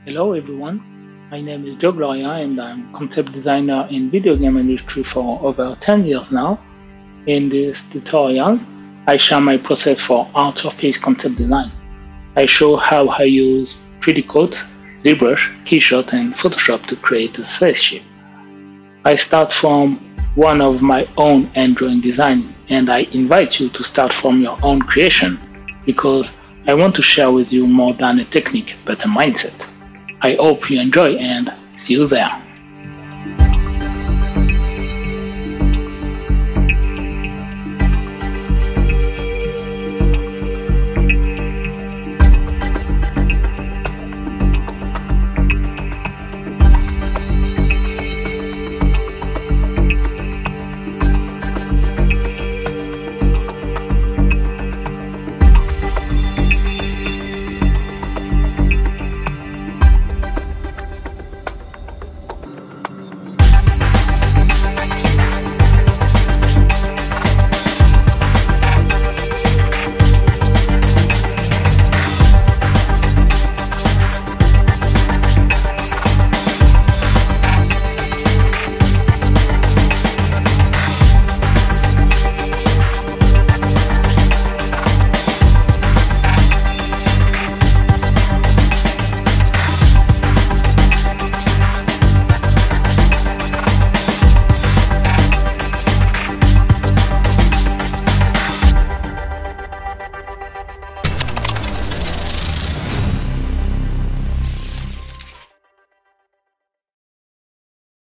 Hello everyone, my name is Gloria and I'm concept designer in video game industry for over 10 years now. In this tutorial, I share my process for out-of-phase concept design. I show how I use 3D codes, ZBrush, KEYSHOT and Photoshop to create a spaceship. I start from one of my own hand drawing design and I invite you to start from your own creation because I want to share with you more than a technique but a mindset. I hope you enjoy and see you there.